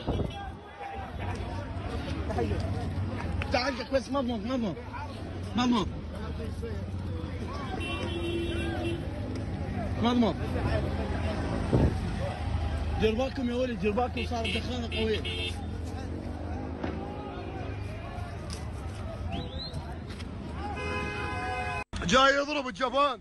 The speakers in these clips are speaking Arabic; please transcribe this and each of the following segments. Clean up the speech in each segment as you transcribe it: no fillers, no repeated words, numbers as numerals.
تعالك بس مضمض مضمض مضمض مضمض. دير بالكم يا ولد، دير بالكم، صار دخانه قويه. جاي يضرب الجبان.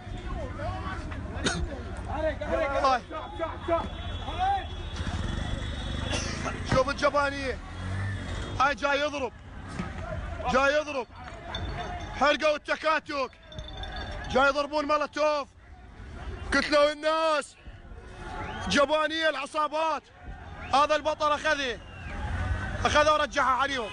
شوف الجبانيه هاي جاي يضرب، جاي يضرب. حرقوا التكاتك، جاي يضربون مولوتوف، قتلوا الناس. جبانيه العصابات. هذا البطل اخذه ورجعها عليهم.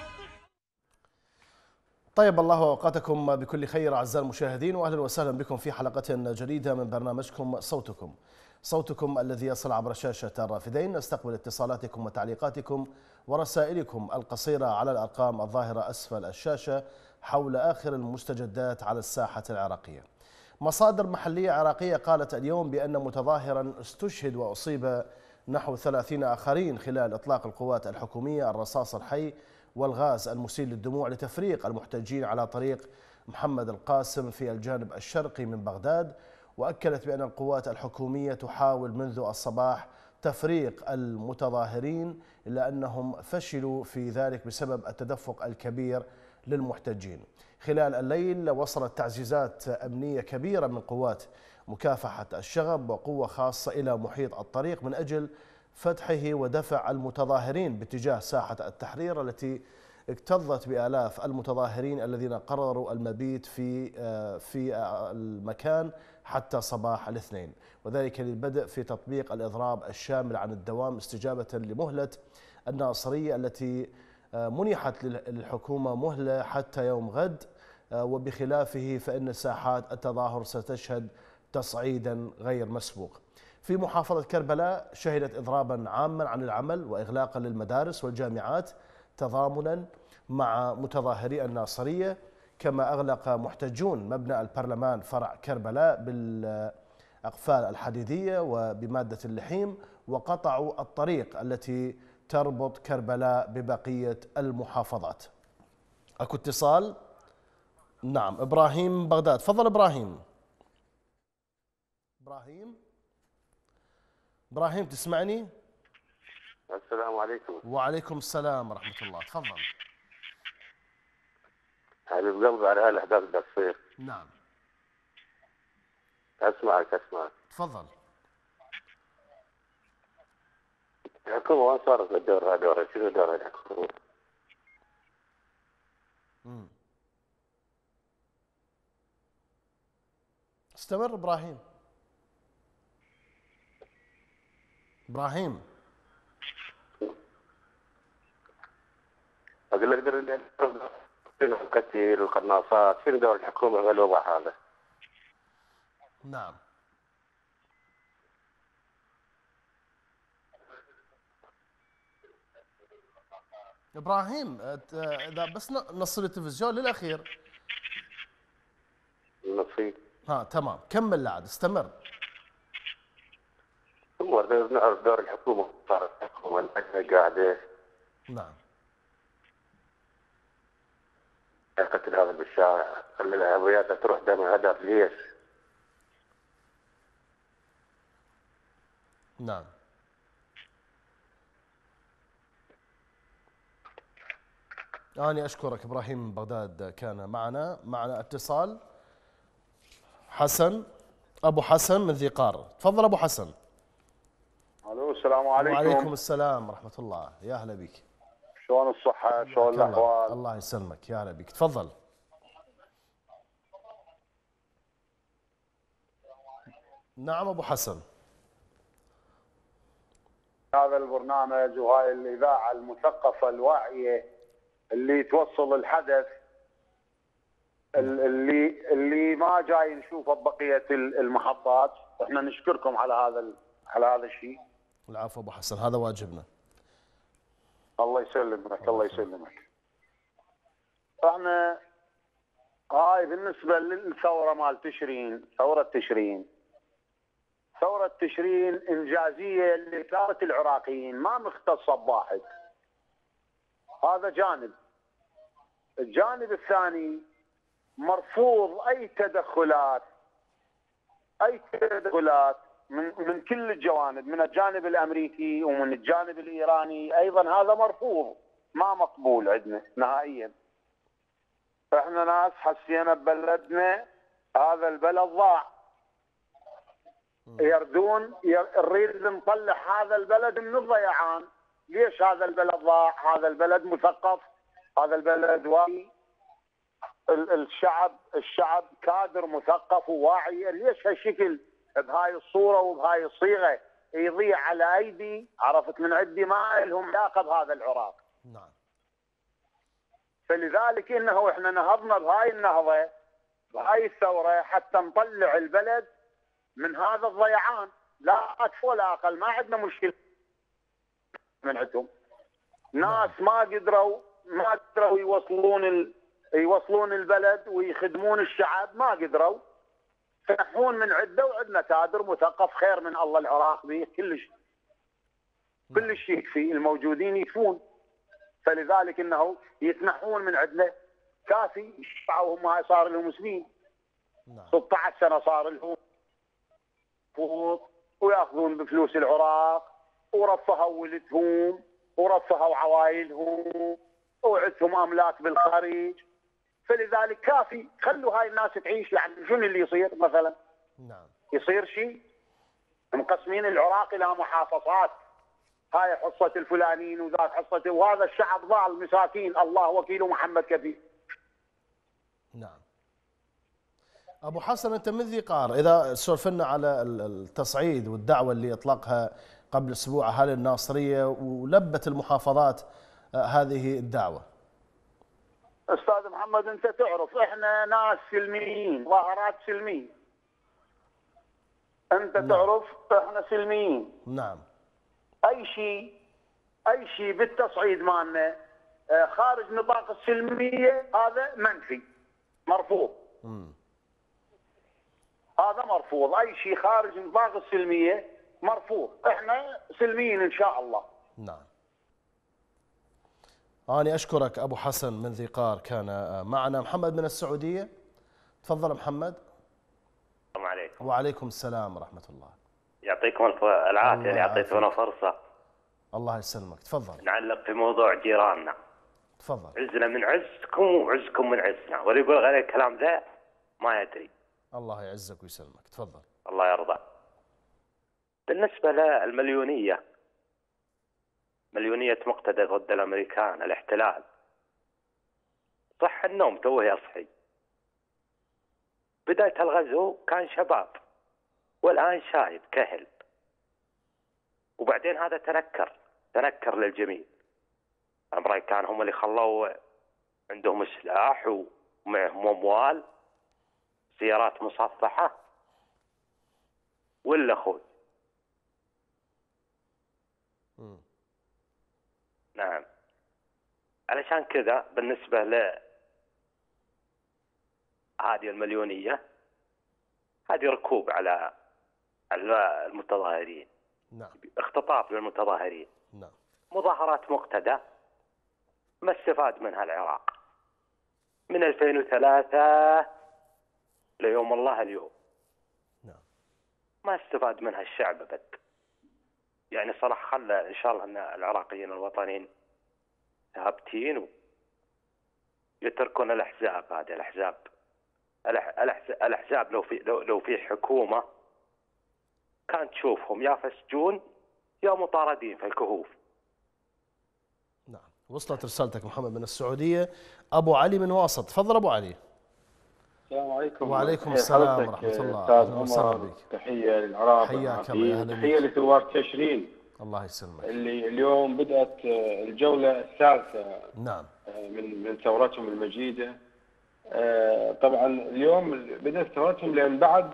طيب الله اوقاتكم بكل خير اعزائي المشاهدين، واهلا وسهلا بكم في حلقه جديده من برنامجكم صوتكم الذي يصل عبر شاشه الرافدين. نستقبل اتصالاتكم وتعليقاتكم ورسائلكم القصيره على الارقام الظاهره اسفل الشاشه حول اخر المستجدات على الساحه العراقيه. مصادر محليه عراقيه قالت اليوم بان متظاهرا استشهد واصيب نحو 30 اخرين خلال اطلاق القوات الحكوميه الرصاص الحي والغاز المسيل للدموع لتفريق المحتجين على طريق محمد القاسم في الجانب الشرقي من بغداد. وأكدت بأن القوات الحكومية تحاول منذ الصباح تفريق المتظاهرين، إلا أنهم فشلوا في ذلك بسبب التدفق الكبير للمحتجين. خلال الليل وصلت تعزيزات أمنية كبيرة من قوات مكافحة الشغب وقوة خاصة إلى محيط الطريق من أجل فتحه ودفع المتظاهرين باتجاه ساحة التحرير التي اكتظت بآلاف المتظاهرين الذين قرروا المبيت في المكان حتى صباح الاثنين، وذلك للبدء في تطبيق الإضراب الشامل عن الدوام استجابة لمهلة الناصرية التي منحت للحكومة مهلة حتى يوم غد. وبخلافه فإن ساحات التظاهر ستشهد تصعيدا غير مسبوق. في محافظة كربلاء شهدت إضرابا عاما عن العمل وإغلاقا للمدارس والجامعات تضامنا مع متظاهري الناصرية، كما أغلق محتجون مبنى البرلمان فرع كربلاء بالأقفال الحديدية وبمادة اللحيم، وقطعوا الطريق التي تربط كربلاء ببقية المحافظات. أكو اتصال؟ نعم، إبراهيم بغداد. تفضل إبراهيم. إبراهيم تسمعني؟ السلام عليكم. وعليكم السلام ورحمة الله. تفضل. حبيب قلبي، على هالاحداث اللي تصير. نعم. اسمعك. تفضل. الحكومة وين صارت دورها؟ شنو دورها الحكومة؟ استمر إبراهيم. اقول لك القتيل القناصات، شنو دور الحكومه في الوضع هذا؟ نعم. ابراهيم اذا بس نصل التلفزيون للاخير. نصيب. تمام، كمل لا عاد استمر. ثم نعرف دور الحكومه، صارت الحكومه قاعده. نعم. قتل هذا بالشارع، خلي العربيات تروح دم هدف ليش؟ نعم. أنا أشكرك إبراهيم من بغداد، كان معنا اتصال. حسن، أبو حسن من ذي قار. تفضل أبو حسن. الو، السلام عليكم. وعليكم السلام ورحمة الله، يا أهلا بك. شلون الصحة؟ شلون الأحوال؟ الله يسلمك، يا هلا بك. تفضل. نعم أبو حسن. هذا البرنامج وهاي الإذاعة المثقفة الواعية اللي توصل الحدث اللي ما جاي نشوفه ببقية المحطات. احنا نشكركم على هذا الشيء. العفو أبو حسن، هذا واجبنا. الله يسلمك، الله يسلمك. احنا هاي بالنسبة للثورة مال تشرين، ثورة تشرين، ثورة تشرين إنجازية لإثارة العراقيين، ما مختصة بواحد. هذا جانب. الجانب الثاني مرفوض أي تدخلات من كل الجوانب، من الجانب الأمريكي ومن الجانب الإيراني أيضا. هذا مرفوض، ما مقبول عندنا نهائيا. احنا ناس حسينا ببلدنا، هذا البلد ضاع، نريد نطلع هذا البلد من الضيعان. ليش هذا البلد ضاع؟ هذا البلد مثقف، هذا البلد واعي، الشعب كادر مثقف وواعي. ليش هالشكل بهاي الصورة وبهاي الصيغة يضيع على أيدي، عرفت، من عندي ما لهم علاقة بهذا العراق. نعم. فلذلك إنه إحنا نهضنا بهاي النهضة، بهاي الثورة، حتى نطلع البلد من هذا الضيعان. لا أكثر ولا أقل. ما عندنا مشكلة من عندهم. ناس ما قدروا يوصلون البلد ويخدمون الشعب، ما قدروا. فنحون من عده، وعندنا كادر مثقف خير من الله العراق به كلش يكفي، الموجودين يكفون. فلذلك انه يتنحون من عندنا كافي. وهم هاي صار لهم سنين، 16 سنه صار لهم، وياخذون بفلوس العراق، ورفهوا ولدهم، ورفهوا عوائلهم، وعندهم املاك بالخارج. فلذلك كافي، خلوا هاي الناس تعيش. يعني شنو اللي يصير مثلا؟ نعم. يصير شيء؟ مقسمين العراق الى محافظات، هاي حصه الفلانيين وذاك حصته، وهذا الشعب ضال مساكين، الله وكيله محمد كفيل. نعم. ابو حسن، انت من ذي قار، اذا سولفنا على التصعيد والدعوه اللي اطلقها قبل اسبوع اهالي الناصريه ولبت المحافظات هذه الدعوه. استاذ محمد، انت تعرف احنا ناس سلميين، ظاهرات سلميه. انت نعم. تعرف احنا سلميين. نعم. اي شيء بالتصعيد مالنا خارج نطاق السلميه هذا منفي، مرفوض. هذا مرفوض. اي شيء خارج نطاق السلميه مرفوض. احنا سلميين ان شاء الله. نعم. أنا أشكرك أبو حسن من ذي قار كان معنا. محمد من السعودية، تفضل محمد. السلام عليكم. وعليكم السلام ورحمة الله. يعطيكم العافية اللي أعطيتونا فرصة. الله يسلمك، تفضل. نعلق في موضوع جيراننا. تفضل. عزنا من عزكم وعزكم من عزنا، واللي يقول غير الكلام ذا ما يدري. الله يعزك ويسلمك، تفضل. الله يرضى. بالنسبة للمليونية، مليونية مقتدى ضد الأمريكان، الاحتلال، صح النوم توه يصحي. بداية الغزو كان شباب، والآن شايب كهل، وبعدين هذا تنكر للجميع. الأمريكان هم اللي خلوا عندهم سلاح ومعهم أموال، سيارات مصفحة، ولا أخوي. نعم. علشان كذا بالنسبة ل هذه المليونية، هذه ركوب على المتظاهرين. نعم. اختطاف للمتظاهرين. نعم. مظاهرات مقتدى ما استفاد منها العراق من 2003 ليوم الله اليوم. نعم. ما استفاد منها الشعب أبد. يعني صراحة خلى إن شاء الله أن العراقيين الوطنيين ثابتين ويتركون الأحزاب. هذه الأحزاب لو في حكومة كانت تشوفهم يا فسجون يا مطاردين في الكهوف. نعم. وصلت رسالتك محمد من السعودية. أبو علي من واسط، تفضل أبو علي. السلام عليكم. وعليكم السلام ورحمة الله. أهلا وسهلا بك. تحية للعراق، حياك الله. أهلا تحية لثوار تشرين. الله يسلمك. اللي اليوم بدأت الجولة الثالثة. نعم. من ثورتهم المجيدة. طبعا اليوم بدأت ثورتهم لأن بعد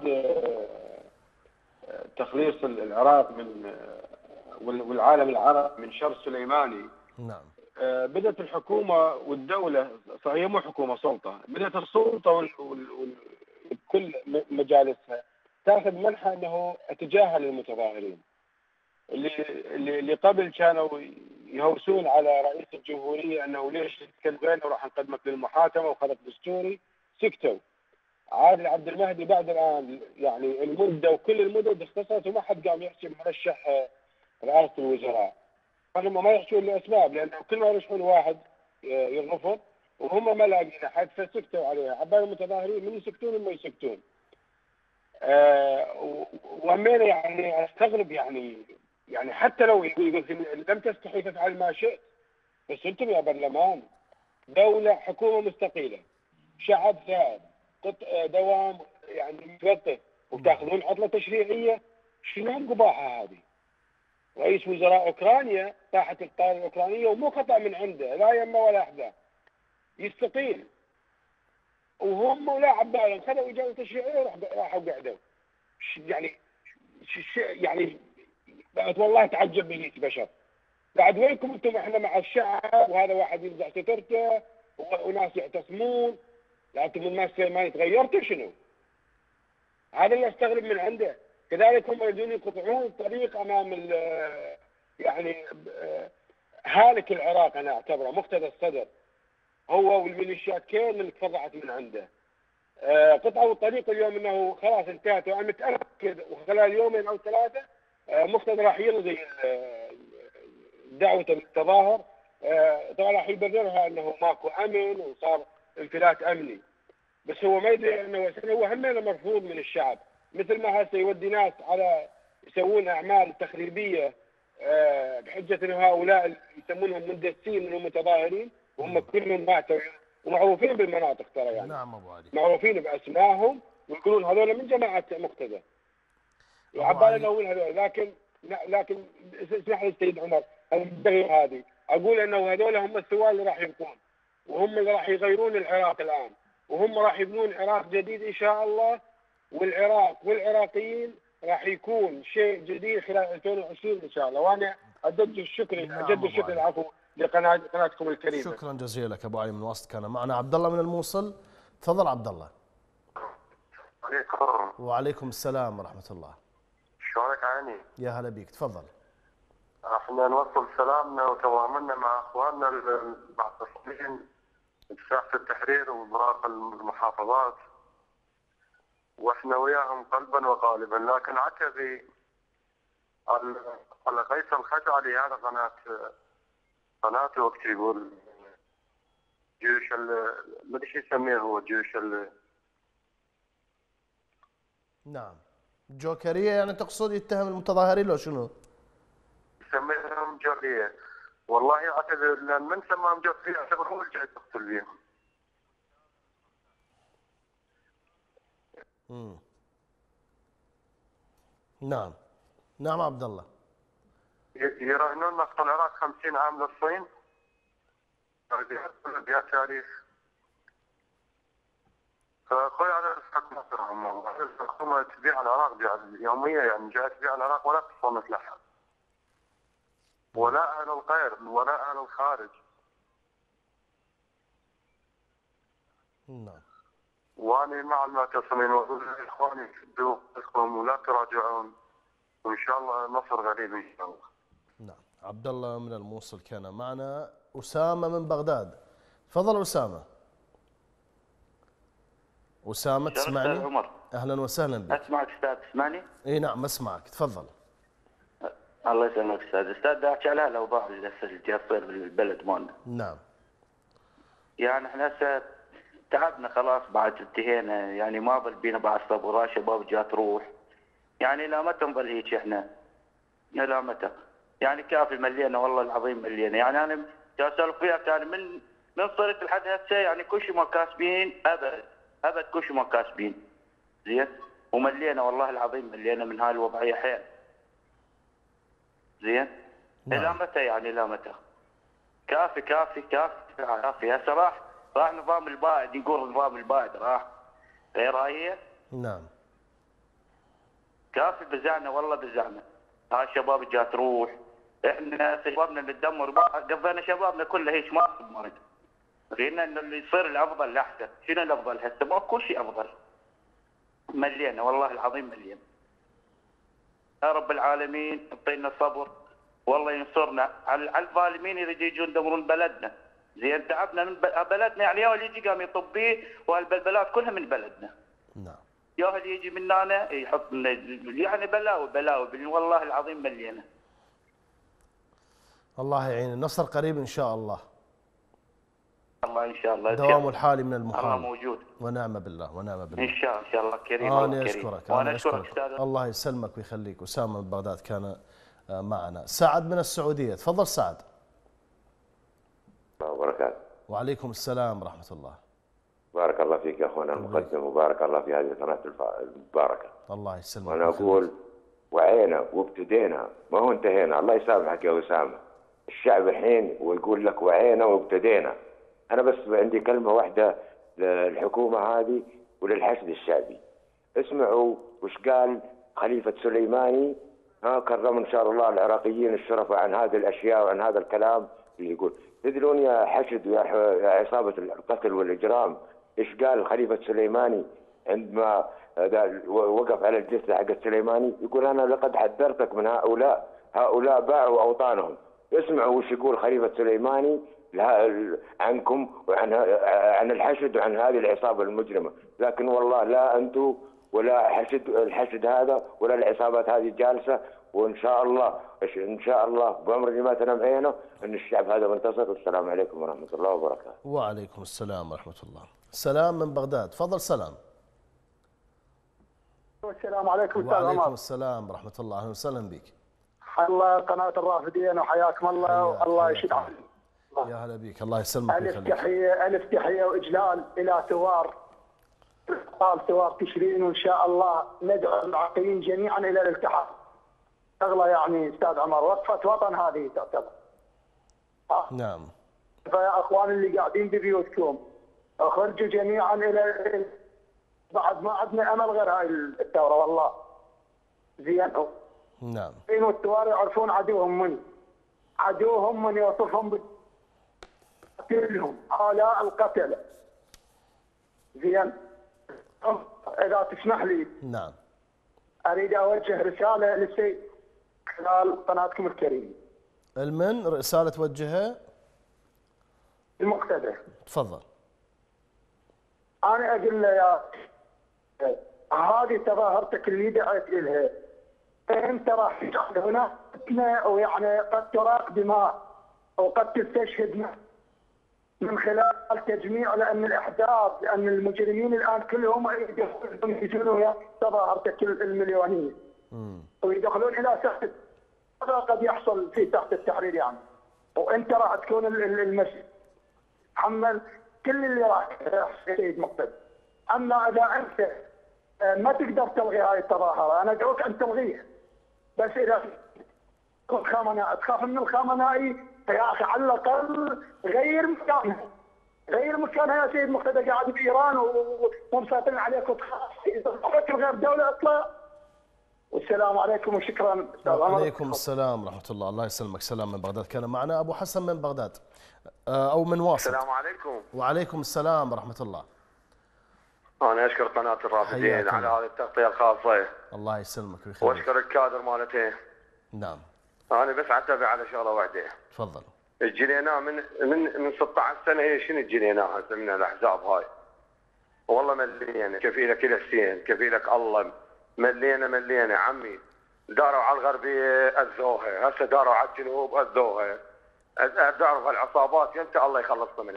تخليص العراق من والعالم العربي من شر سليماني. نعم. بدأت الحكومة والدولة، هي مو حكومة، سلطة، بدأت السلطة وكل مجالسها تاخذ منحى انه اتجاهل المتظاهرين اللي قبل كانوا يهوسون على رئيس الجمهوريه انه ليش تكلمنا وراح نقدمك للمحاكمه وخلق دستوري، سكتوا. عادل عبد المهدي بعد الان يعني المده وكل المدد اختصرت وما حد قام يحسب مرشح رئاسه الوزراء. هم ما يحشون لاسباب لانه كل ما يرشحون واحد يرفض وهم ما لاقين احد فسكتوا عليه. عبال المتظاهرين من يسكتون وما يسكتون. وامينه يعني استغرب يعني حتى لو يقول لم تستحي تفعل ما شئت، بس انتم يا برلمان دوله حكومه مستقيله، شعب ثائر، دوام يعني متوقف، وتاخذون عطله تشريعيه. شنو القباحه هذه؟ رئيس وزراء اوكرانيا طاحت الطائره الاوكرانيه ومو خطا من عنده، لا يمه ولا احداث، يستقيل. وهم ولا عبالهم خذوا اجازه تشريعيه راحوا قعدوا. يعني والله تعجب من بشر. بعد وينكم انتم؟ احنا مع الشعب وهذا واحد ينزع سترته وناس يعتصمون، لكن الناس ما يتغيرتوا شنو؟ هذا اللي استغرب من عنده. كذلك هم يريدون يقطعون الطريق امام يعني هالك العراق. انا اعتبره مقتدى الصدر هو والميليشيات كل اللي تفرعت من عنده. قطعوا الطريق اليوم انه خلاص انتهت، وانا متاكد وخلال يومين او ثلاثه مقتدى راح يلغي دعوه التظاهر. طبعا راح يبررها انه ماكو امن وصار انفلات امني، بس هو ما يدري انه هو همينه مرفوض من الشعب. مثل ما هسه يودي ناس على يسوون اعمال تخريبيه بحجه انه هؤلاء يسمونهم مندسين من المتظاهرين، وهم كلهم ماتوا ومعروفين بالمناطق ترى يعني. نعم ابو علي. معروفين باسمائهم ويقولون هذول من جماعه مقتدى. وعبالي اقول هذول، لكن اسمح لي سيد عمر هذه اقول انه هذول هم الثوار اللي راح يبقون، وهم اللي راح يغيرون العراق الان، وهم راح يبنون عراق جديد ان شاء الله. والعراق والعراقيين راح يكون شيء جديد خلال 2020 ان شاء الله. وانا اجدد الشكر العفو لقناتكم الكريمه. شكرا جزيلا لك ابو علي من وسط. كان معنا عبد الله من الموصل. تفضل عبد الله. وعليكم السلام ورحمه الله. شلونك عيني؟ يا هلا بيك، تفضل. احنا نوصل سلامنا وتضامننا مع اخواننا المعتصمين بساحه التحرير وباقي المحافظات، واحنا وياهم قلبا وقالبا. لكن عتبي على قيس الخزعلي، هذا قناته وقت يقول جيوش ما ادري شو يسميه هو جيوش نعم جوكريه، يعني تقصد يتهم المتظاهرين لو شنو؟ يسميهم جوكريه. والله اعتذر لان من سماهم جوكريه اعتبر هو اللي جاي يقتل بيهم. نعم عبد الله. يراهنون نفط العراق 50 عام للصين. بها تاريخ. فاخوي على الحكومه تبيع العراق يوميا، يعني جايه تبيع العراق ولا تصنت لها. ولا اهل الخير ولا اهل الخارج. نعم. واني مع المعتصمين واقول لاخواني شدوا انفسكم ولا تراجعون، وان شاء الله النصر قريب ان شاء الله. نعم. عبد الله من الموصل كان معنا. اسامه من بغداد. تفضل اسامه. اسامه تسمعني؟ عمر. اهلا وسهلا بك. اسمعك استاذ، تسمعني؟ اي نعم اسمعك، تفضل. الله يسلمك استاذ بدي احكي على الاوضاع اللي تصير بالبلد مالنا. نعم. يعني احنا هسه تعبنا خلاص، بعد انتهينا، يعني ما بل بينا بعد صبر، شباب جات تروح. يعني الى متى نظل هيك احنا؟ الى متى؟ يعني كافي ملينا والله العظيم ملينا. يعني انا اسولف وياك، يعني من صرت لحد هسه يعني كل شيء ما كاسبين، ابد كل شيء ما كاسبين. زين؟ وملينا والله العظيم ملينا من هاي الوضعيه حيل. زين؟ نعم. الى متى يعني الى متى؟ كافي كافي كافي كافي. هسه راح نظام البائد، يقول نظام البائد راح، غير هي؟ نعم. كافي بزعنا والله بزعنا. هاي الشباب جات تروح، احنا شبابنا نتدمر، قضينا شبابنا كله هيك ما مرض. قلنا انه اللي يصير الافضل الاحسن، شنو الافضل هسه؟ ما كل شيء افضل. مليانه والله العظيم مليانه. يا رب العالمين اعطينا صبر والله ينصرنا على الظالمين اللي يجون يدمرون بلدنا. زين تعبنا من بلدنا، يعني يا اللي يجي قام يطب بيه، وهالبلبلات كلها من بلدنا. نعم. يا اللي يجي من هنا يحط يعني بلاوي والله العظيم مليانه. الله يعين، النصر قريب ان شاء الله. الله ان شاء الله. دوام الحال من المحال. الله موجود. ونعم بالله ونعم بالله. ان شاء الله كريم. انا اشكرك. وانا اشكرك استاذ. الله يسلمك ويخليك. اسامه من بغداد كان معنا. سعد من السعوديه، تفضل سعد. وبركاته. وعليكم السلام ورحمه الله. بارك الله فيك يا اخونا المقدم، وبارك الله في هذه القناه المباركه. الله يسلمك. وانا اقول وعينا وابتدينا، ما هو انتهينا. الله يسامحك يا اسامه. الشعب الحين ويقول لك وعينا وابتدينا. انا بس عندي كلمه واحده للحكومه هذه وللحشد الشعبي. اسمعوا وش قال خليفه سليماني، كرم ان شاء الله العراقيين الشرفاء عن هذه الاشياء وعن هذا الكلام اللي يقول. تدرون يا حشد ويا عصابه القتل والاجرام ايش قال خليفه سليماني عندما وقف على الجثه حق سليماني؟ يقول انا لقد حذرتك من هؤلاء باعوا اوطانهم. اسمعوا وش يقول خليفه سليماني عنكم عن الحشد وعن هذه العصابه المجرمه. لكن والله لا انتم ولا الحشد هذا ولا العصابات هذه جالسه، وان شاء الله بامر اللي ما تنام عينه ان الشعب هذا منتصر. والسلام عليكم ورحمه الله وبركاته. وعليكم السلام ورحمه الله. سلام من بغداد، تفضل سلام. السلام عليكم استاذ عمر. وعليكم السلام ورحمه الله، اهلا وسهلا بك. حيا الله قناه الرافدين وحياكم الله والله يشد عليكم. يا هلا بك، الله يسلمك ويخليك. الف تحيه واجلال الى ثوار تشرين، وان شاء الله ندعو العراقيين جميعا الى الالتحام. شغله يعني استاذ عمر، وقفه وطن هذه تعتبر. نعم. فيا اخوان اللي قاعدين ببيوتكم اخرجوا جميعا الى، بعد ما عندنا امل غير هاي الثوره والله. زين. نعم. والثوار يعرفون عدوهم من يوصفهم قتلهم آلاء القتله. زين. اذا تسمح لي. نعم. اريد اوجه رساله للسيد خلال قناتكم الكريمه. المن رساله توجهها؟ المقتدى. تفضل. انا اقول له يا هذه تظاهرتك اللي دعيت الها، انت راح تجعل هناك فتنه، ويعني قد تراق دماء وقد تستشهد من خلال تجميع، لان الاحداث، لان المجرمين الان كلهم يجون ويا تظاهرتك المليونيه ويدخلون الى تحت. هذا قد يحصل في تحت التحرير يعني، وانت راح تكون المسؤول حمل كل اللي راح يحصل سيد مقتدى. اما اذا انت ما تقدر تلغي هاي التظاهره، انا ادعوك ان تلغيها. بس اذا الخامنائي تخاف من الخامنائي يا اخي على الاقل غير مكانها يا سيد مقتدى. قاعد بايران ومسيطرين عليك وتخاف اذا فكر غير دوله اطلع. والسلام عليكم وشكرا استاذ عمر. وعليكم السلام ورحمه الله. الله يسلمك. سلام من بغداد كان معنا ابو حسن من بغداد او من واسط. السلام عليكم. وعليكم السلام ورحمه الله. انا اشكر قناه الرافدين على هذه التغطيه الخاصه. الله يسلمك ويخليك. واشكر الكادر مالته. نعم. انا بس اعتبر على شغله واحده. تفضل. الجنيناه من 16 سنه هي شنو الجنيناه هسه من الاحزاب هاي؟ والله ملينا كفيلك الحسين كفيلك الله ملينا عمي. داروا على الغربيه اذوها، هسه داروا على الجنوب اذوها. تعرف العصابات ينت الله يخلصنا منها.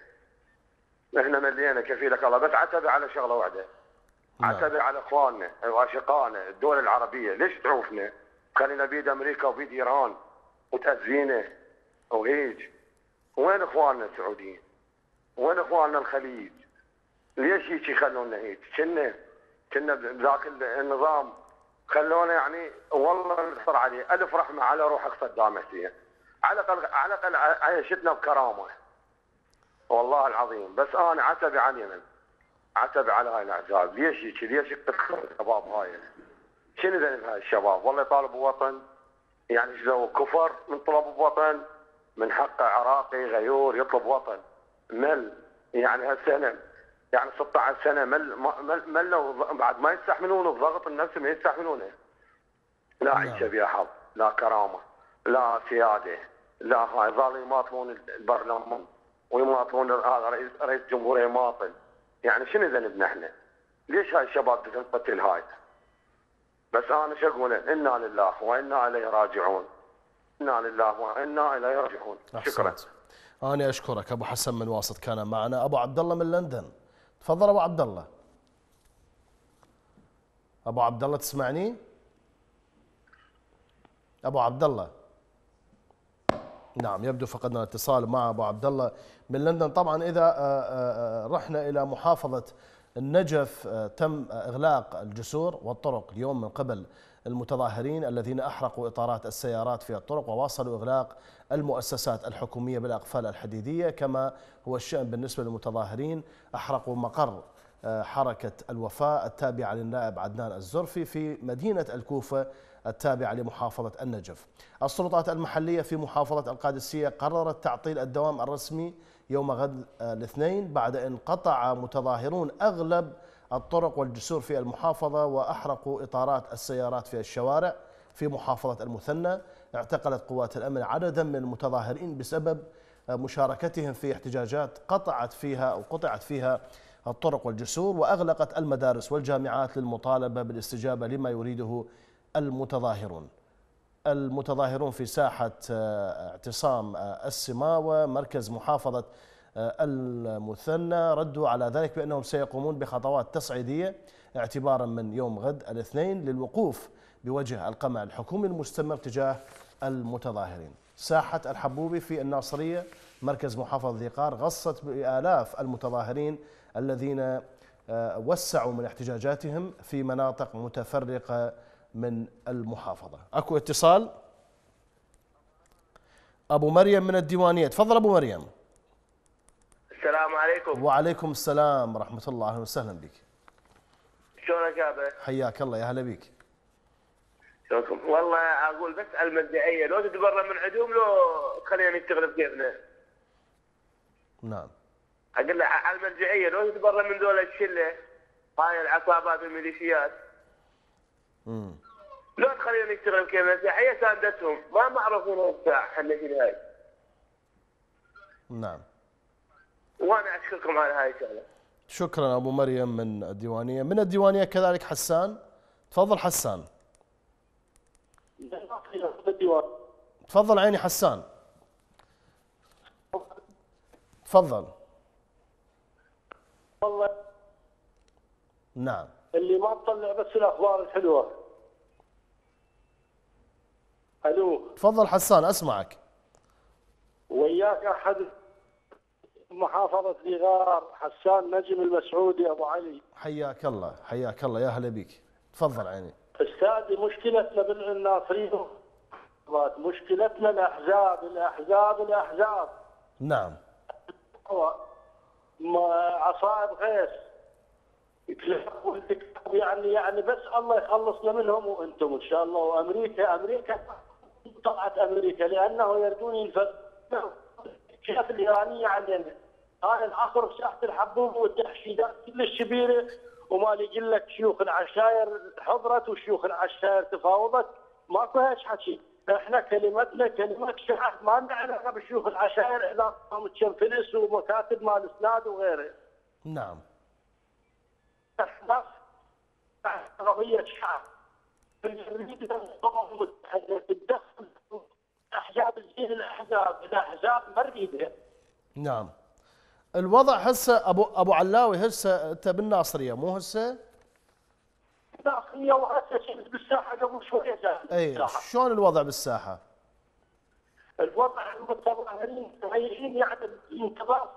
احنا ملينا كفيلك الله. بس اعتبر على شغله واحده. اعتبر على اخواننا واشقائنا الدول العربيه، ليش تعوفنا؟ خلينا بيد امريكا وبيد ايران وتاذينا وهيج. وين اخواننا السعوديين؟ وين اخواننا الخليج؟ ليش هيك يخلونا هيك؟ كنا بذاك النظام خلونا يعني والله نصر عليه. الف رحمه على روحك صدام حسين. على الاقل عيشتنا بكرامه. والله العظيم. بس انا عتبي على اليمن، عتبي على هاي الاحزاب. ليش يقتلون الشباب هاي؟ شنو ذنب هاي الشباب؟ والله يطالبوا وطن، يعني ايش كفر من طلب بوطن؟ من حقه عراقي غيور يطلب وطن. يعني هالسنه يعني 16 سنه ملوا بعد ما يستحملون الضغط النفسي، ما يستحملونه. لا عيشه بها حظ، لا كرامه، لا سياده، لا هاي. ظلوا يماطلون البرلمان ويماطلون هذا رئيس الجمهوريه يماطل. يعني شنو ذنبنا احنا؟ ليش هاي الشباب تنقتل هاي؟ بس انا شو اقول؟ انا لله وانا اليه راجعون. انا لله وانا اليه راجعون. شكرا. انا اشكرك. ابو حسن من واسط كان معنا. ابو عبد الله من لندن، تفضل ابو عبد الله. ابو عبد الله تسمعني؟ ابو عبد الله. نعم، يبدو فقدنا الاتصال مع ابو عبد الله من لندن. طبعا اذا رحنا الى محافظه النجف، تم اغلاق الجسور والطرق اليوم من قبل المتظاهرين الذين احرقوا اطارات السيارات في الطرق، وواصلوا اغلاق المؤسسات الحكوميه بالاقفال الحديديه. كما هو الشأن بالنسبه للمتظاهرين، احرقوا مقر حركه الوفاء التابعه للنائب عدنان الزرفي في مدينه الكوفه التابعة لمحافظة النجف. السلطات المحلية في محافظة القادسية قررت تعطيل الدوام الرسمي يوم غد الاثنين بعد أن قطع متظاهرون أغلب الطرق والجسور في المحافظة وأحرقوا إطارات السيارات في الشوارع في محافظة المثنى. اعتقلت قوات الأمن عددا من المتظاهرين بسبب مشاركتهم في احتجاجات قطعت فيها الطرق والجسور، وأغلقت المدارس والجامعات للمطالبة بالاستجابة لما يريده المتظاهرون في ساحة اعتصام السماوة مركز محافظة المثنى. ردوا على ذلك بأنهم سيقومون بخطوات تصعيدية اعتبارا من يوم غد الاثنين للوقوف بوجه القمع الحكومي المستمر تجاه المتظاهرين. ساحة الحبوبي في الناصرية مركز محافظة ذي قار غصت بآلاف المتظاهرين الذين وسعوا من احتجاجاتهم في مناطق متفرقة من المحافظة. أكو اتصال. أبو مريم من الديوانية، تفضل أبو مريم. السلام عليكم. وعليكم السلام ورحمة الله، أهلا وسهلا بك. شلونك يا أبا؟ حياك الله، يا هلا بك. شلونكم؟ والله أقول بس المدعية لو تتبرى من عندهم لو تخلينا نشتغل بكيفنا. نعم. أقول له على المرجعية لو تتبرى من دول الشلة هاي العصابات والميليشيات. لو تخلينا نشتغل بكيفنا، هي ساندتهم ما معروفين الساعة احنا في هاي. نعم. وانا اشكركم على هاي الشغله. شكرا ابو مريم من الديوانيه. من الديوانيه كذلك حسان، تفضل حسان. تفضل عيني حسان، تفضل. والله نعم. اللي ما تطلع بس الاخبار الحلوه. الو. تفضل حسان اسمعك. وياك احد محافظة ذي غار، حسان نجم المسعودي أبو علي. حياك الله، حياك الله، يا هلا بك. تفضل عيني. أستاذي مشكلتنا بالناصرين مشكلتنا الأحزاب. نعم. عصائب غيث يعني بس الله يخلصنا منهم وأنتم إن شاء الله. وأمريكا طلعت أمريكا لأنه يردون ينفذون الشيخ الإيرانية علينا. هذا العصر بساحة الحبوب والتحشيدات كلش كبيرة، وما يقول لك شيوخ العشائر حضرت وشيوخ العشائر تفاوضت، ماكو هيك حكي. احنا كلمتنا كلمة شعب، ما لنا علاقة بشيوخ العشائر اذا قامت فلس ومكاتب مال اسناد وغيره. نعم. احنا قضية شعب. نريد الامم المتحدة تتدخل احزاب الدين، الاحزاب ما نريدها. نعم. الوضع هسه ابو علاوي، هسه انت بالناصريه مو هسه؟ ناصريه وهسه بالساحه قبل شويه. اي شلون الوضع بالساحه؟ الوضع المتظاهرين متهيئين يعني الانتظار.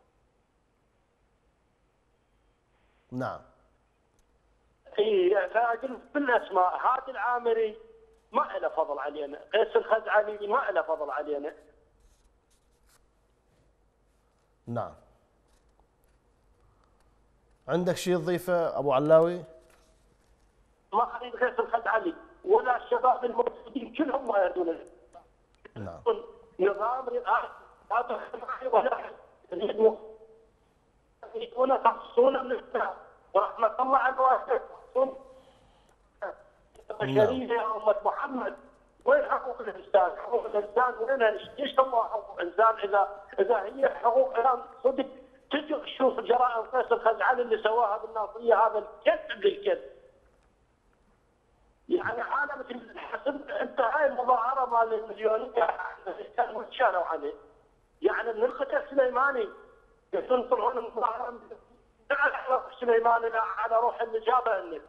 نعم. اي لكن بالاسماء هادي العامري ما له فضل علينا، قيس الخزعلي ما له فضل علينا. نعم. عندك شيء تضيفه ابو علاوي؟ ما اريد قيس الخزعلي ولا الشباب الموجودين كلهم ما يردون. نعم. نظام رئاسي هذا ولا يكون يخصصون من الشعب ورحمه الله على الوالدين يخصصون البشريه يا امه محمد. وين حقوق الانسان؟ حقوق الانسان وينها؟ ايش الله حقوق الانسان اذا هي حقوق الان صدق؟ تجي تشوف جرائم فيصل خزعل اللي سواها بالناصريه، هذا الكذب للكذب. يعني حاله مثل حسب انت هاي المظاهره مال المليونيه كانوا تشانوا عليه. يعني من القتل سليماني يطلعون المظاهره على سليماني على روح النجابه لنا.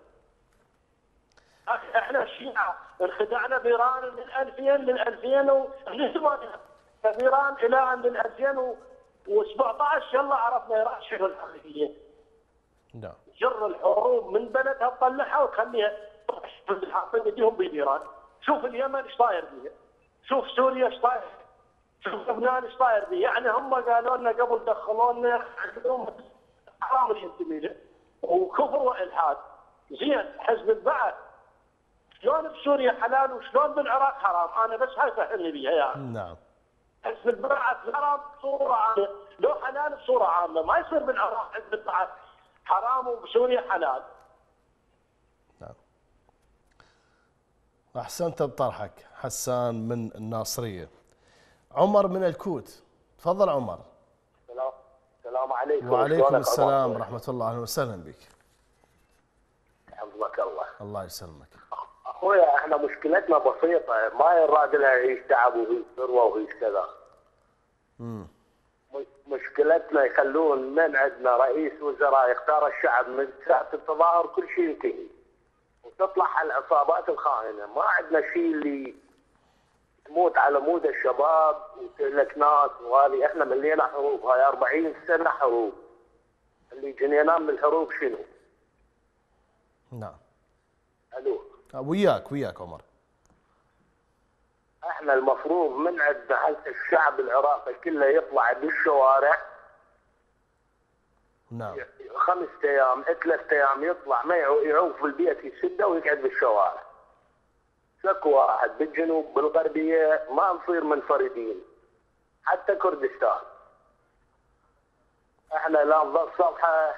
احنا الشيعه انخدعنا بايران من 2000 لل 2008 بايران الى ان 2017 يلا عرفنا ايران شنو الحقيقيه. نعم. جر الحروب من بلدها تطلعها وتخليها حاطين ايديهم بايران. شوف اليمن ايش صاير بيها. شوف سوريا ايش صاير. شوف لبنان ايش صاير بيه. يعني هم قالوا لنا قبل دخلونا عندهم حرام ينتمي له وكفر والحاد. زين حزب البعث شلون بسوريا حلال وشلون بالعراق حرام؟ انا بس هاي فهمني بيها يعني. نعم. حزب البعث حرام بصوره عامه، لو حلال بصوره عامه، ما يصير بالعراق حزب البعث حرام وبسوريا حلال. نعم. احسنت بطرحك. حسان من الناصريه. عمر من الكوت، تفضل عمر. السلام عليكم. وعليكم السلام ورحمه الله، اهلا وسهلا بك. حفظك الله. الله يسلمك. اخويا احنا مشكلتنا بسيطه، ما يراد لها يعيش تعب وهي ثروه وهي كذا. مشكلتنا يخلون من عندنا رئيس وزراء يختار الشعب من ساعه التظاهر كل شيء ينتهي. وتطلع العصابات الخائنه، ما عندنا شيء اللي تموت على مود الشباب وتهلك ناس. وهذه احنا ملينا حروب، هاي 40 سنه حروب. اللي جنيناه من الحروب شنو؟ نعم. الو. وياك عمر. احنا المفروض من عندنا حتى الشعب العراقي كله يطلع بالشوارع. نعم. 5 ايام 3 ايام يطلع ما يعوف في البيت يسده ويقعد بالشوارع. لك واحد بالجنوب بالغربيه ما نصير منفردين. حتى كردستان احنا لا نظل صفحه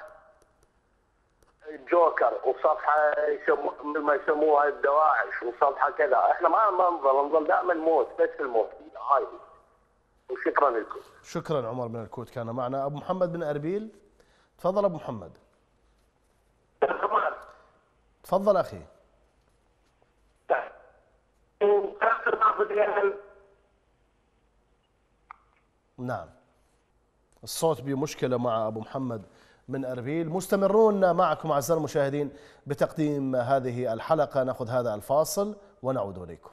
جوكر وصفحه مثل ما يسموها الدواعش وصفحه كذا. احنا ما نظل دائما موت، بس الموت هاي. وشكرا لكم. شكرا عمر من الكوت كان معنا. ابو محمد بن اربيل، تفضل ابو محمد. تفضل اخي. نعم. الصوت بمشكلة مع أبو محمد من أربيل. مستمرون معكم أعزائي المشاهدين بتقديم هذه الحلقة. نأخذ هذا الفاصل ونعود إليكم.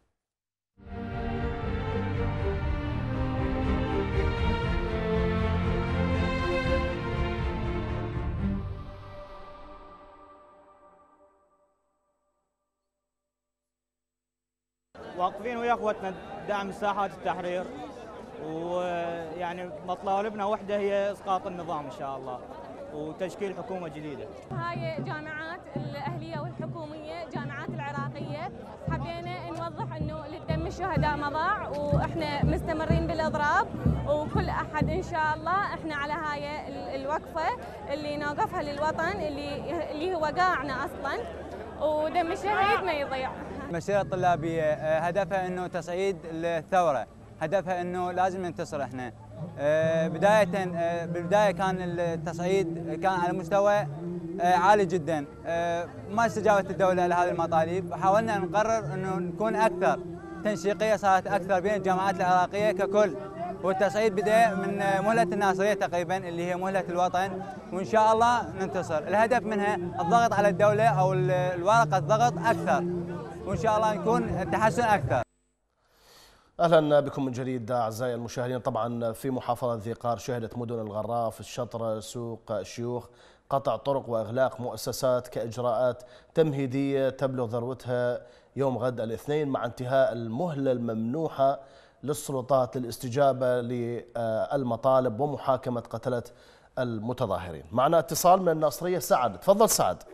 واقفين ويا اخوتنا دعم ساحات التحرير، ويعني مطالبنا وحده هي اسقاط النظام ان شاء الله وتشكيل حكومه جديده. هاي جامعات الاهليه والحكوميه، جامعات العراقيه، حبينا نوضح انه للدم الشهداء مضاع واحنا مستمرين بالاضراب، وكل احد ان شاء الله احنا على هاي الوقفه اللي نوقفها للوطن اللي هو قاعنا اصلا، ودم الشهيد ما يضيع. المسيرة الطلابية هدفها انه تصعيد الثورة، هدفها انه لازم ننتصر احنا. بالبداية كان التصعيد كان على مستوى عالي جدا، ما استجابت الدولة لهذه المطالب، حاولنا نقرر انه نكون اكثر تنسيقية، صارت اكثر بين الجامعات العراقية ككل، والتصعيد بدأ من مهلة الناصرية تقريبا اللي هي مهلة الوطن، وإن شاء الله ننتصر. الهدف منها الضغط على الدولة أو الورقة الضغط أكثر، وإن شاء الله نكون تحسن أكثر. أهلا بكم من جديد أعزائي المشاهدين. طبعا في محافظة ذي قار شهدت مدن الغراف، الشطرة، سوق الشيوخ قطع طرق وإغلاق مؤسسات كإجراءات تمهيدية تبلغ ذروتها يوم غد الاثنين مع انتهاء المهلة الممنوحة للسلطات للاستجابة للمطالب ومحاكمة قتلة المتظاهرين. معنا اتصال من الناصرية. سعد، تفضل سعد.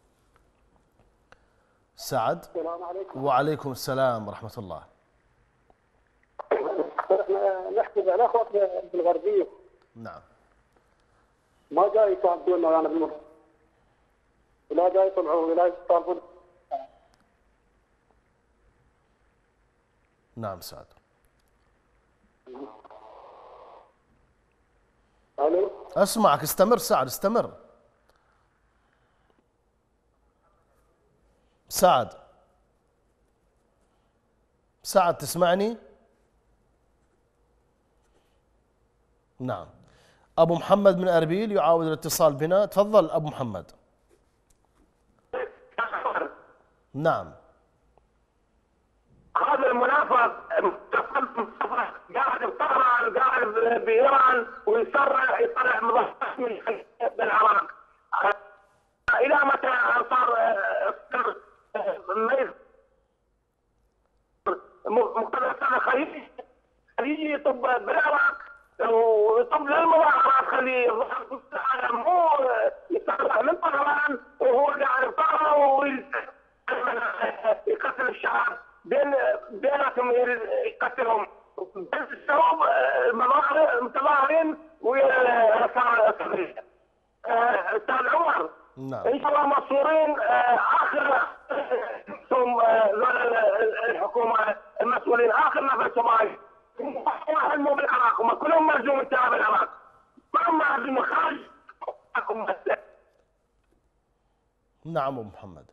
سعد. السلام عليكم. وعليكم السلام ورحمة الله. احنا نحكي عن اخوتنا بالغربية. نعم. ما جاي يساعدونا انا بالمرة، ولا جاي يطلعوا ولا يطالبون. نعم سعد. الو اسمعك، استمر سعد استمر. سعد تسمعني؟ نعم. أبو محمد من أربيل يعاود الاتصال بنا، تفضل أبو محمد. نعم. هذا المنافق قاعد بطهران قاعد بايران ويصرح يطلع مضخات من بالعراق. الى متى صار مقتدى خليجي يطب بالعراق ويطب للمظاهرات، خليه مو يطلع من طهران وهو قاعد بطهران ويقتل الشعب بيناتهم يقتلهم الشعوب متظاهرين ويا الصدريه. استاذ عمر نعم. ان شاء الله منصورين اخر نفسهم الحكومه المسؤولين اخر نفسهم هاي مو بالعراق، هم كلهم مرجوم انتهاء بالعراق، ما هم مرجوم خارج. نعم ابو محمد.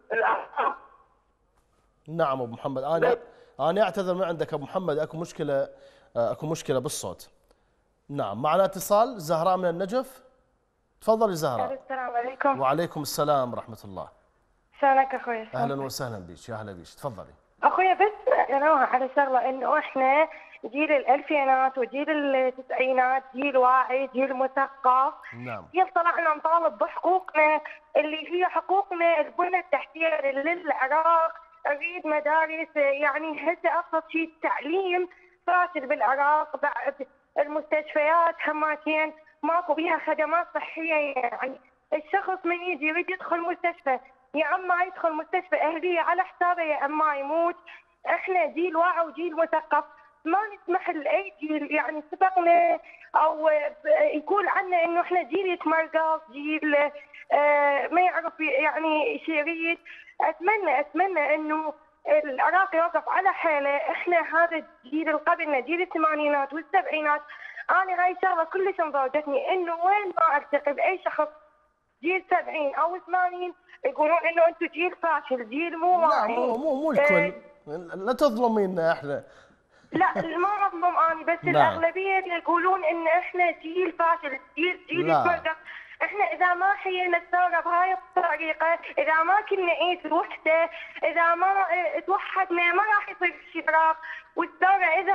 نعم ابو محمد، انا اعتذر من عندك ابو محمد، اكو مشكله بالصوت. نعم. معنا اتصال زهراء من النجف، تفضلي زهراء. السلام عليكم. وعليكم السلام ورحمه الله. شلونك اخوي؟ اهلا وسهلا بك، يا هلا بك، تفضلي. اخوي بس انوه على شغله، انه احنا جيل الالفينات وجيل التسعينات جيل واعي، جيل مثقف. نعم. جيل طلعنا نطالب بحقوقنا اللي هي حقوقنا، البنى التحتيه للعراق، اريد مدارس، يعني هسه ابسط شيء التعليم فاشل بالعراق، بعد المستشفيات هماتين ماكو بيها خدمات صحيه. يعني الشخص من يجي يريد يدخل مستشفى، يا اما يدخل مستشفى اهليه على حسابه يا اما يموت. احنا جيل واعي وجيل مثقف، ما نسمح لاي جيل يعني سبقنا او يقول عنا انه احنا جيل يتمرقص، جيل ما يعرف يعني شيء يريد. اتمنى انه العراق يوقف على حاله. احنا هذا الجيل اللي قبلنا جيل الثمانينات والسبعينات، انا هاي شغله كلش مضايقتني، انه وين ما التقي باي شخص جيل 70 او 80 يقولون انه انتم جيل فاشل، جيل مو واعي. لا مو الكل، لا تظلمينا احنا. لا ما اظلم اني، بس الاغلبيه يقولون ان احنا جيل فاشل، جيل يتمرقص. احنا اذا ما حيينا الثوره بهاي الطريقه، اذا ما كنا نعيش الوحده، اذا ما توحدنا ما راح يصير شيء عراق. والثوره اذا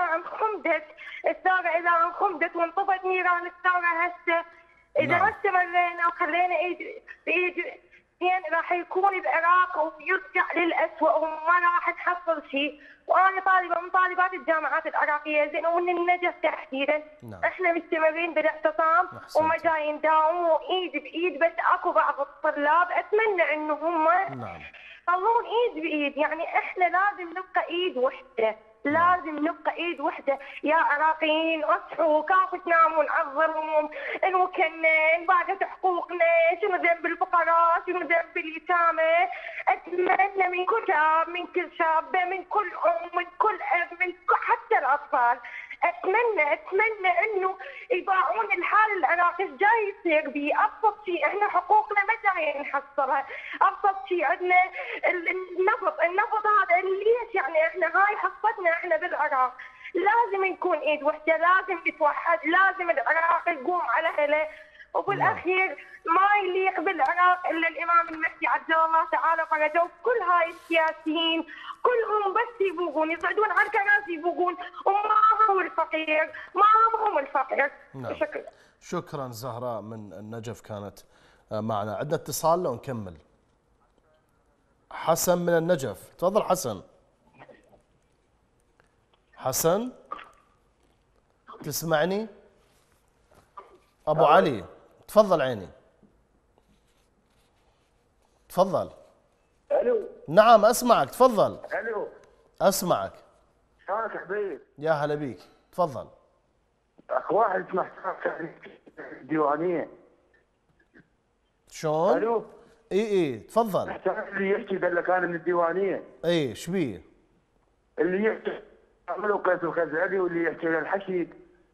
انخمدت وانطفت نيران الثوره هسه، اذا ما استمرينا وخلينا ايد بايد راح يكون العراق ويرجع للأسوأ وما راح نحصل شيء. وانا طالبه من طالبات الجامعات العراقيه زين ومن النجف تحديدا. احنا مستمرين بالاعتصام وما جاي نداوم ايد بايد، بس اكو بعض الطلاب اتمنى انه هم يطلعون ايد بايد. يعني احنا لازم نبقى ايد وحده، لازم نبقى ايد وحده يا عراقيين. اصحوا كافة تنامون على الظلم، انوكلنا انباقت حقوقنا، شنو ذنب الفقراء، شنو ذنب اليتامى. اتمنى من كل شاب، من كل شابه، من كل ام، من كل اب، من حتى الاطفال، اتمنى انه يضاعون الحال العراقي. ايش جاي يصير بيه؟ ابسط شيء احنا حقوقنا ما جاي نحصلها. ابسط شيء عندنا النفط هذا، ليش يعني احنا هاي حصتنا احنا بالعراق. لازم نكون ايد وحده، لازم نتوحد، لازم العراق يقوم على حيله. وبالاخير ما يليق بالعراق الا الامام المهدي عجل الله تعالى فرجه. كل هاي السياسيين كلهم بس يبوقون يصعدون على الكراسي يبوقون، وما هم الفقير، ما هم الفقير. شكرا زهراء من النجف كانت معنا. عندنا اتصال لو نكمل. حسن من النجف، تفضل حسن تسمعني؟ ابو علي تفضل عيني، تفضل. الو. نعم اسمعك، تفضل. الو. اسمعك. شلونك حبيب؟ يا هلا بيك، تفضل. اخ واحد اسمه ديوانيه، شلون؟ الو اي تفضل. اللي يحكي قال لك انا من الديوانيه. اي شبيه؟ اللي يحكي عملوا قيس الخزعلي واللي يحكي للحشيد.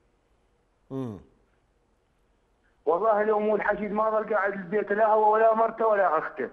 والله لو مو الحشيد ما ظل قاعد البيت لا هو ولا مرته ولا اخته.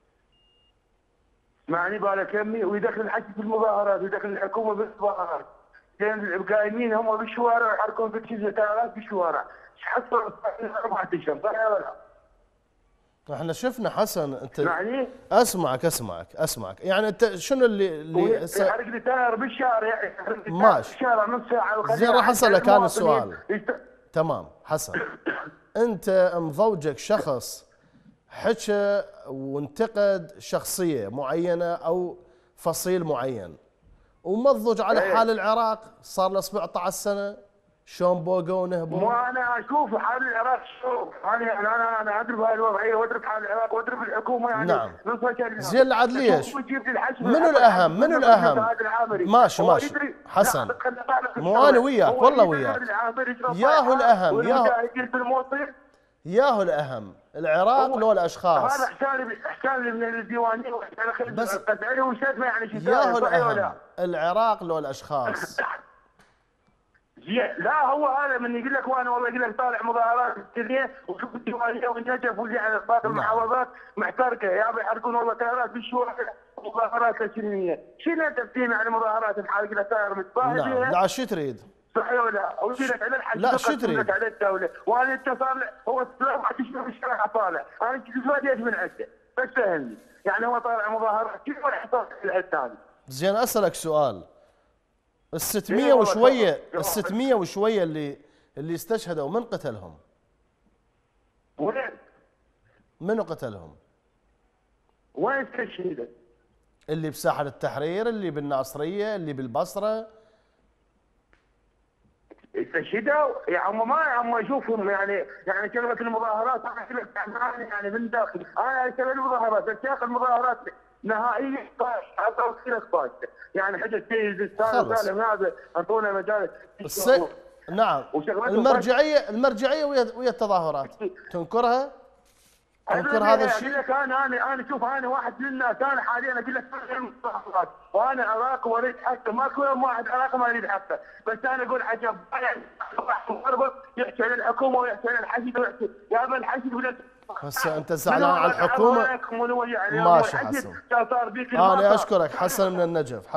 اسمعني بالك يمي، ويدخل الحشيد في المظاهرات ويدخل الحكومه بالمظاهرات. لان قايمين هم بالشوارع يحركون في تيارات بالشوارع. ايش حصلوا 4 اشهر صح ولا لا؟ احنا شفنا حسن انت اسمعني. اسمعك يعني انت شنو اللي يحرق لي تاير بالشارع، يحرق لي ماشي بالشارع نص ساعه. زين راح اسالك انا السؤال. تمام حسن، انت مضوجك شخص حكى وانتقد شخصيه معينه او فصيل معين ومضج على حال العراق صار له 17 سنه شلون بوقوا ونهبوا. مو انا اشوف حال العراق شو انا ادري بهاي الوضعيه وادري حال العراق وادري الحكومه يعني. نعم زين العاد ليش؟ منو الاهم؟ ماشي حسن، مو انا وياك والله وياك. ياهو الاهم ياهو الاهم العراق لو الاشخاص. هذا احسان من الديوانيه واحسان بس القزعلي وشاد ما يعني شيء. ياهو الاهم العراق لو الاشخاص. لا هو هذا من يقول لك وانا والله يقول لك طالع مظاهرات كذا وشوف الديوانيه والنجف واللي على باقي المحافظات محتركه يابا يحرقون والله تيارات بالشوارع مظاهرات للشنيه. شنو تفتينا على مظاهرات الحرق له تاير متباهي فيها؟ لا شو تريد؟ صحيح ولا لا؟ او يقول لك على الحج لا شو تريد؟ على الدوله وانا انت صار هو ما تشوف الشارع طالع انا كنت ايش من عنده بس فهمني يعني هو طالع مظاهرات كيف راح يصير الثاني. زين اسالك سؤال. ال 600 وشويه اللي استشهدوا من قتلهم؟ وين؟ منو قتلهم؟ وين استشهدوا؟ اللي بساحه التحرير، اللي بالناصريه، اللي بالبصره. استشهدوا يعني هم يشوفهم يعني كلمه المظاهرات انا اقول لك يعني من داخل انا كلمه المظاهرات الشيخ المظاهرات نهائيا حتى تصير فاشله يعني حاجه سيد السالم سالم هذا اعطونا مجال. نعم المرجعيه ويا التظاهرات تنكرها؟ تنكر هذا الشيء؟ اقول لك انا شوف انا واحد من الناس انا حاليا اقول لك المظاهرات وانا عراقي واريد حقه ماكو يوم واحد عراقي ما يريد حقه بس انا اقول عجب يحكي عن الحكومه ويحكي عن الحشد ويحكي يا ابا الحشد هسه انت زعلان على الحكومه؟ ماشي حسن. انا اشكرك حسن من النجف.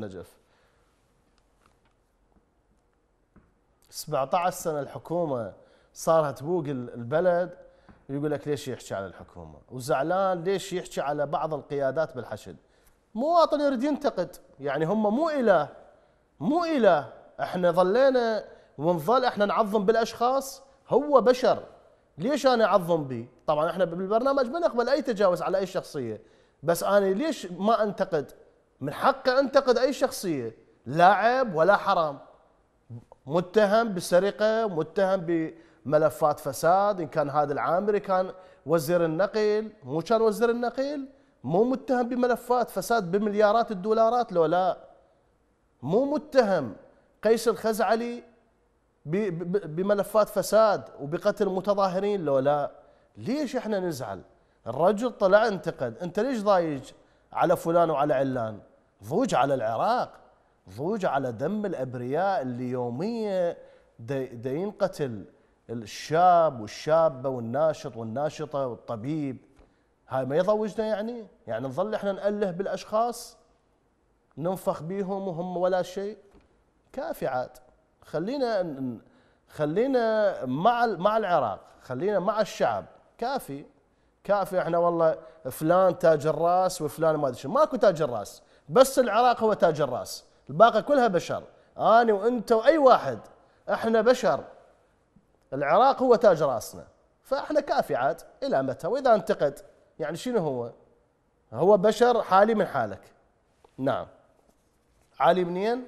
17 سنه الحكومه صارها تبوق البلد يقول لك ليش يحكي على الحكومه وزعلان ليش يحكي على بعض القيادات بالحشد. مواطن يريد ينتقد يعني هم مو اله احنا ظلينا ونظل احنا نعظم بالاشخاص. هو بشر ليش انا اعظم به؟ طبعا احنا بالبرنامج ما نقبل اي تجاوز على اي شخصيه بس انا ليش ما انتقد؟ من حقي انتقد اي شخصيه لا عيب ولا حرام. متهم بالسرقه، متهم بملفات فساد، ان كان هذا العامري كان وزير النقل، مو كان وزير النقل؟ مو متهم بملفات فساد بمليارات الدولارات لو لا؟ مو متهم قيس الخزعلي بملفات فساد وبقتل متظاهرين لو لا؟ ليش احنا نزعل؟ الرجل طلع انتقد، انت ليش ضايج على فلان وعلى علان؟ ضوج على العراق، ضوج على دم الابرياء اللي يوميا دا ينقتل الشاب والشابه والناشط والناشطه والطبيب. هاي ما يضوجنا يعني نظل احنا نأله بالاشخاص ننفخ بيهم وهم ولا شيء؟ كافي عاد. خلينا مع العراق، خلينا مع الشعب. كافي احنا والله فلان تاج الراس وفلان ما ادري شو. ماكو تاج الراس، بس العراق هو تاج الراس، الباقي كلها بشر. انا وانت واي واحد احنا بشر. العراق هو تاج راسنا، فاحنا كافي عاد الى متى؟ واذا انتقد يعني شنو هو بشر حالي من حالك. نعم. علي منين؟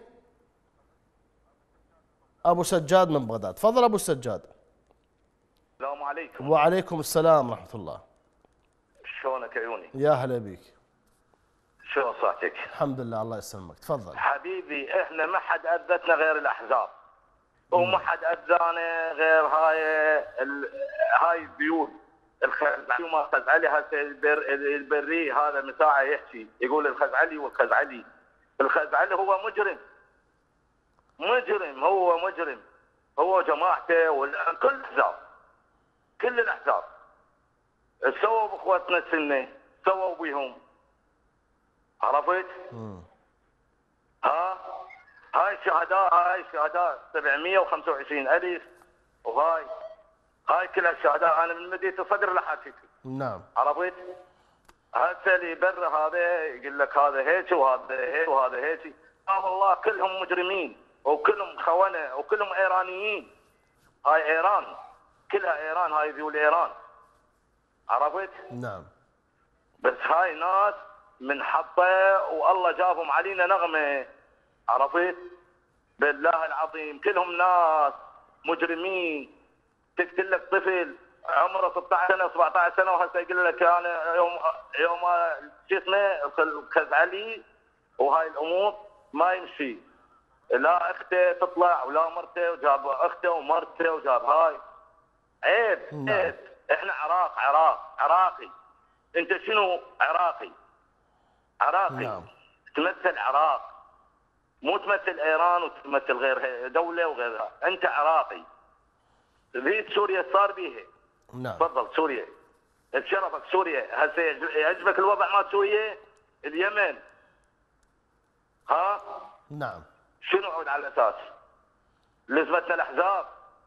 ابو سجاد من بغداد. تفضل ابو السجاد. السلام عليكم. وعليكم السلام ورحمه الله. شلونك عيوني؟ يا هلا بيك. شلون صحتك؟ الحمد لله الله يسلمك. تفضل حبيبي. احنا ما حد اذتنا غير الاحزاب وما حد اذانا غير هاي البيوت الخزعلي وما الخزعلي هسه البري هذا من ساعه يحكي يقول الخزعلي والخزعلي. الخزعلي هو مجرم هو مجرم، هو وجماعته كل الاحزاب كل الاحزاب سووا باخواتنا السنه، سووا بيهم، عرفت؟ هاي الشهداء 725,000 هاي كلها الشهداء. انا من مدينه الصدر لحكيت. نعم. عرفت؟ هسه اللي برا هذا يقول لك هذا هيك وهذا هيك وهذا هيك. والله كلهم مجرمين وكلهم خونه وكلهم ايرانيين. هاي ايران كلها ايران، هاي ذول ايران. عرفت؟ نعم. بس هاي ناس من حطه والله جابهم علينا نغمه. عرفت؟ بالله العظيم كلهم ناس مجرمين. تقتل لك طفل عمره 16 سنه 17 سنه وهسه يقول لك انا يوم شو اسمه الخزعلي وهاي الامور ما يمشي. لا اخته تطلع ولا مرته، وجاب اخته ومرته وجاب هاي. عيب عيب. احنا عراقي. انت شنو عراقي؟ نعم. تمثل عراق، مو تمثل ايران وتمثل غير دوله وغيرها. انت عراقي. ذي سوريا صار بيها. نعم. تفضل سوريا تشرفك سوريا. هسه يعجبك الوضع مال سوريا؟ اليمن نعم. شنو عود على الاساس؟ لزمتنا الاحزاب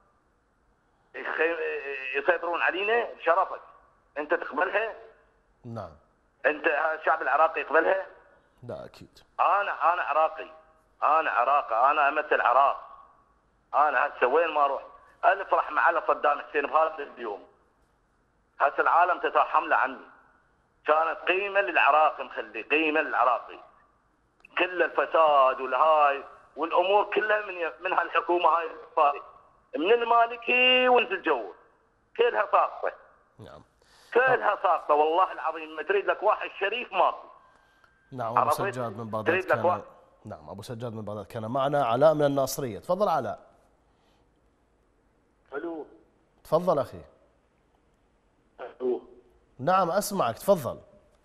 يسيطرون علينا بشرفك. انت تقبلها؟ نعم. انت الشعب العراقي يقبلها؟ لا اكيد. انا عراقي، انا امثل عراق. انا هسه وين ما اروح الف رحمه على صدام حسين بهذا اليوم. هسه العالم تترحم له عني. كانت قيمه للعراقي، مخلي قيمه للعراقي. كل الفساد والهاي والامور كلها من هالحكومه هاي الصاري، من المالكي وانت الجو كلها ساقطه. نعم. كلها ساقطه والله العظيم. ما تريد لك واحد شريف ماكو. نعم. ابو سجاد من بغداد كان. نعم ابو سجاد من بغداد كان معنا. علاء من الناصريه، تفضل علاء. الو. تفضل اخي. الو. نعم اسمعك، تفضل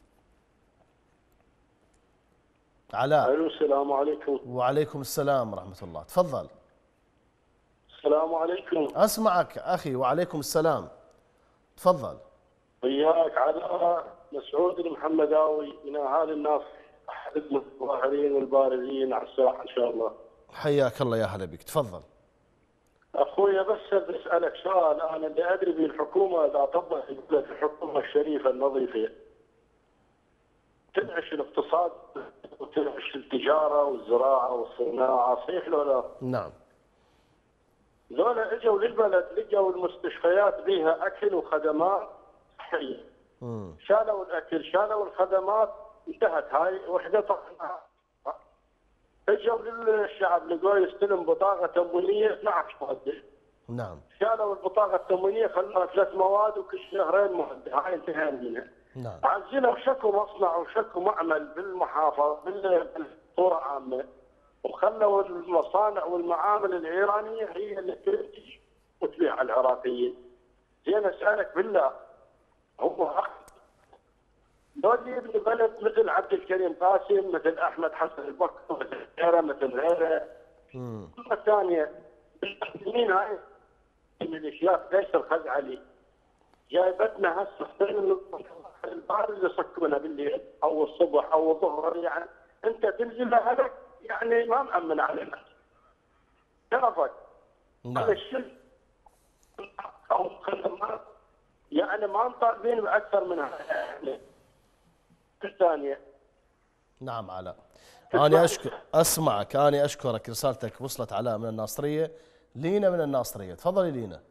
علاء. الو. السلام عليكم. وعليكم السلام ورحمه الله، تفضل. السلام عليكم. اسمعك اخي. وعليكم السلام، تفضل. وياك علاء مسعود المحمداوي من اهالي الناس، احد المتظاهرين والبارزين على الساحه ان شاء الله. حياك الله، يا هلا بك، تفضل. اخويا بس بسالك سؤال. انا اللي ادري بالحكومه اذا طبقت الحكومه الشريفه النظيفه تنعش الاقتصاد وتنعش التجاره والزراعه والصناعه، صحيح لو لا؟ نعم. ذولا اجوا للبلد لقوا المستشفيات بها اكل وخدمات صحيه. شالوا الاكل، شالوا الخدمات، انتهت هاي وحده طحناها. اجوا للشعب لقوا يستلم بطاقه تموينيه 12 ماده. نعم. شالوا البطاقه التموينيه خلوها 3 مواد وكل شهرين ماده، هاي انتهينا منها. نعم. عزلوا شكوا مصنع وشكوا معمل بالمحافظه بالقرى عامه، وخلوا المصانع والمعامل الايرانيه هي اللي تنتج وتبيع على العراقيين. زين اسالك بالله، هو حق لو يبني بلد مثل عبد الكريم قاسم، مثل احمد حسن البكر، مثل غيره مثل غيره. القمه الثانيه مين هاي الميليشيات؟ ليش الخزعلي جايبتنا هسه البارز يصكونا بالليل او الصبح او الظهر، يعني انت تنزل لهلك يعني ما مأمن علينا. شرفك. هذا الشيء او خدمات يعني ما مطالبين باكثر من هذا. الثانيه. نعم علاء. أنا أسمعك. أنا أشكرك، رسالتك وصلت. علاء من الناصرية. لينا من الناصرية، تفضلي لينا.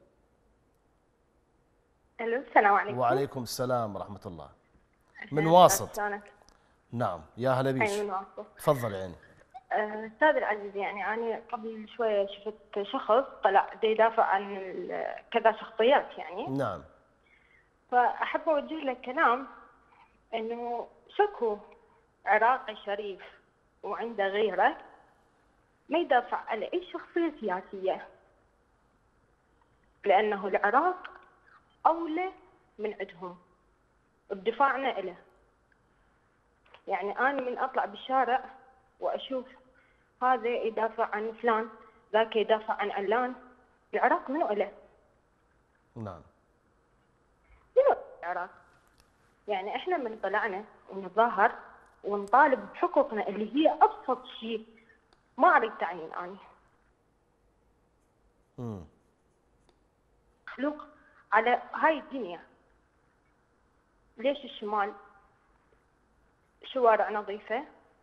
الو. السلام عليكم. وعليكم السلام ورحمة الله. من واسط. نعم يا هلا بيك. من واسط. تفضل عيني. استاذ العزيز، يعني انا قبل شويه شفت شخص طلع يدافع عن كذا شخصيات يعني. نعم. فاحب اوجه لك كلام انه شكو عراقي شريف وعنده غيره ما يدافع على اي شخصيه سياسيه، لانه العراق اولى من عندهم بدفاعنا إله. يعني أنا من أطلع بالشارع وأشوف هذا يدافع عن فلان، ذاك يدافع عن علان، العراق منو إله؟ نعم. منو العراق؟ يعني إحنا من طلعنا ونتظاهر ونطالب بحقوقنا اللي هي أبسط شيء، ما أريد تعيين أنا. خلوق على هاي الدنيا. ليش الشمال شوارع نظيفة،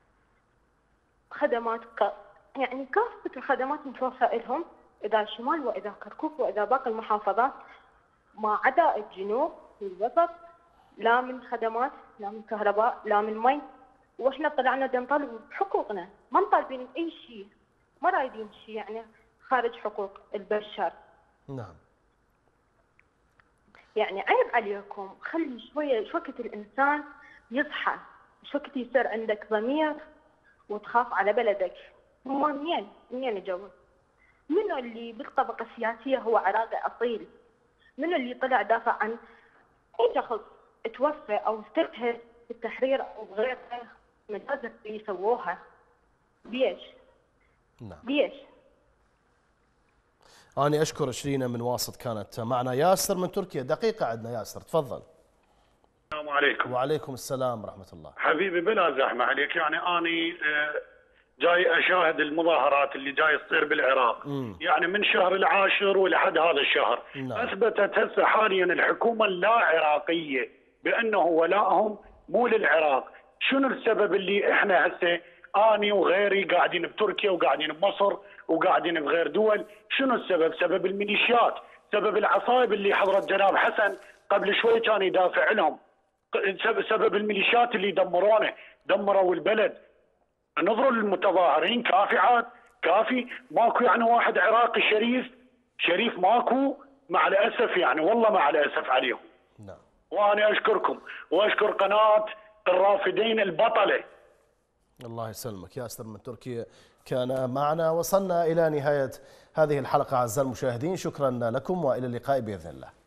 خدمات يعني كافة الخدمات متوفرة لهم، إذا الشمال وإذا كركوك وإذا باقي المحافظات ما عدا الجنوب والوسط لا من خدمات لا من كهرباء لا من مي. وإحنا طلعنا نطالب بحقوقنا، ما مطالبين أي شيء، ما رايدين شيء يعني خارج حقوق البشر. نعم. يعني عيب عليكم، خلي شوية شو وقت الإنسان يصحى، شو وقت يصير عندك ضمير وتخاف على بلدك. هم منين يجوا؟ منو اللي بالطبقة السياسية هو عراقي أصيل؟ منو اللي طلع دافع عن أي شخص توفى أو استشهد بالتحرير أو غيره مجازر يسووها؟ ليش؟ نعم. ليش؟ أنا أشكر شيرين من واسط كانت معنا. ياسر من تركيا، دقيقة عندنا ياسر، تفضل. السلام عليكم. وعليكم السلام ورحمة الله. حبيبي بلا زحمة عليك، يعني أنا جاي أشاهد المظاهرات اللي جاي تصير بالعراق. يعني من شهر العاشر ولحد هذا الشهر. نعم. أثبتت هسه حاليا الحكومة اللا عراقية بأنه ولائهم مو للعراق. شنو السبب اللي إحنا هسه أني وغيري قاعدين بتركيا وقاعدين بمصر وقاعدين بغير دول؟ شنو السبب؟ سبب الميليشيات، سبب العصائب اللي حضرت جناب حسن قبل شوي كان يدافع لهم، سبب الميليشيات اللي دمروا البلد. نظروا للمتظاهرين كافي ماكو يعني واحد عراقي شريف ماكو، مع الأسف يعني والله مع الأسف عليهم. نعم. وأنا أشكركم وأشكر قناة الرافدين البطلة. الله يسلمك. ياسر من تركيا كان معنا. وصلنا إلى نهاية هذه الحلقة أعزائي المشاهدين، شكرا لكم وإلى اللقاء بإذن الله.